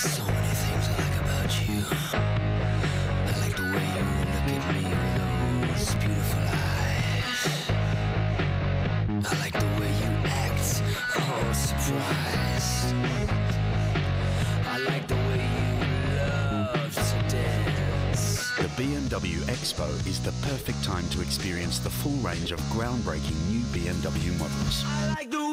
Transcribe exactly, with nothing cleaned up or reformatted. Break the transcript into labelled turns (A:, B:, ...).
A: So many things I like about you. I like the way you look at me with those beautiful eyes. I like the way you act, oh surprised. I like the way you love to dance.
B: The B M W X P O is the perfect time to experience the full range of groundbreaking new B M W models.
A: I like the